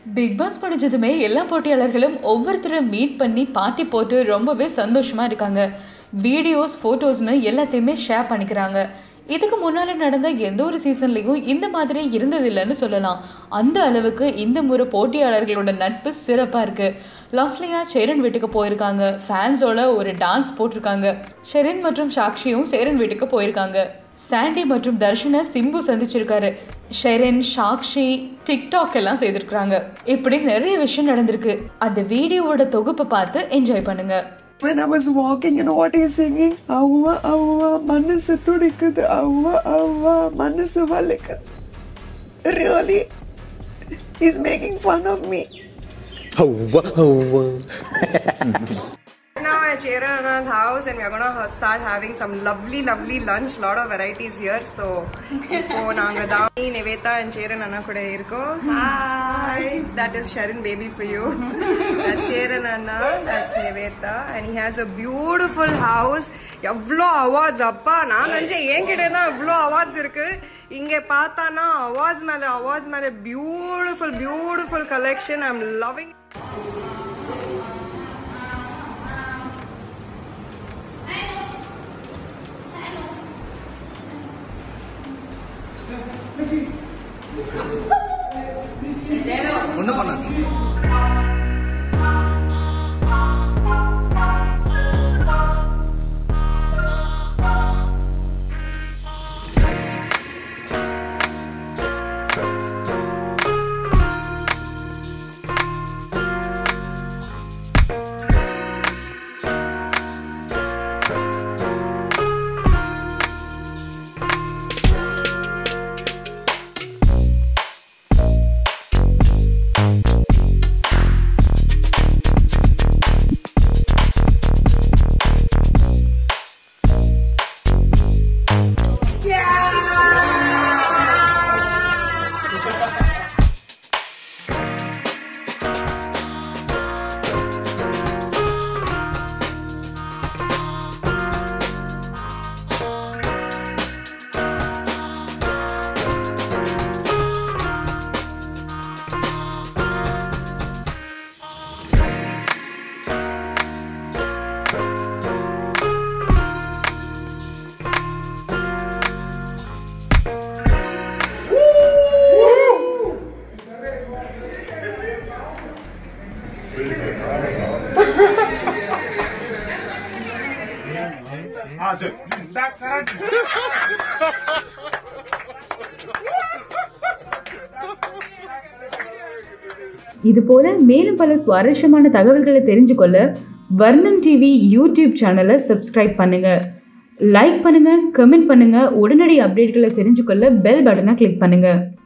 Big pass முடிஞ்சதுமே எல்லா போட்டியாளர்களும் ஒவ்வொருத்தரும் meet பண்ணி பார்ட்டி போட்டு ரொம்பவே சந்தோஷமாக இருக்காங்க. வீடியோஸ் ஃபோட்டோஸ்னு எல்லாத்தையுமே ஷேர் பண்ணிக்கிறாங்க. இதுக்கு முன்னால் நடந்த எந்த ஒரு சீசன்லேயும் இந்த மாதிரி இருந்ததில்லைன்னு சொல்லலாம். அந்த அளவுக்கு இந்த முறை போட்டியாளர்களோட நட்பு சிறப்பாக இருக்குது. லாஸ்லியா சேரன் வீட்டுக்கு போயிருக்காங்க. ஃபேன்ஸோட ஒரு டான்ஸ் போட்டிருக்காங்க. ஷெரின் மற்றும் சாக்ஷியும் சேரன் வீட்டுக்கு போயிருக்காங்க. சாண்டி மற்றும் தர்ஷனை சிம்பு சந்திச்சிருக்காரு. ஷெரின், சாக்ஷி டிக்டாக் எல்லாம் செய்திருக்காங்க. இப்படி நிறைய விஷயம் நடந்திருக்கு. அந்த வீடியோவோட தொகுப்பை பார்த்து என்ஜாய் பண்ணுங்க. When I was walking, you know what he's singing? Avva avva manasu tudikkudu, avva avva manasu valikkudu. Really? He's making fun of me. Avva avva. Now at Cherana's house and we're gonna start having some lovely lunch. Lot of varieties here. So, ipo naanga Dami, Nivetha and Cheran Anna kuda irko. Hi, that is Sharon baby for you. That's Cheran Anna, that's Nivetha, and he has a beautiful house. Evlo awards appa. Naan nanje enkide da evlo awards irukku. Inge pathana awards mele beautiful collection. I'm loving it. ஒன்றும் பண்ணாது. இது போல மேலும் பல சுவாரஸ்யமான தகவல்களை தெரிஞ்சுக்கொள்ள Varnam TV YouTube சேனலை சப்ஸ்கிரைப் பண்ணுங்க, லைக் பண்ணுங்க, கமெண்ட் பண்ணுங்க. உடனடி அப்டேட்களை தெரிஞ்சுக்கொள்ள பெல் பட்டனை கிளிக் பண்ணுங்க.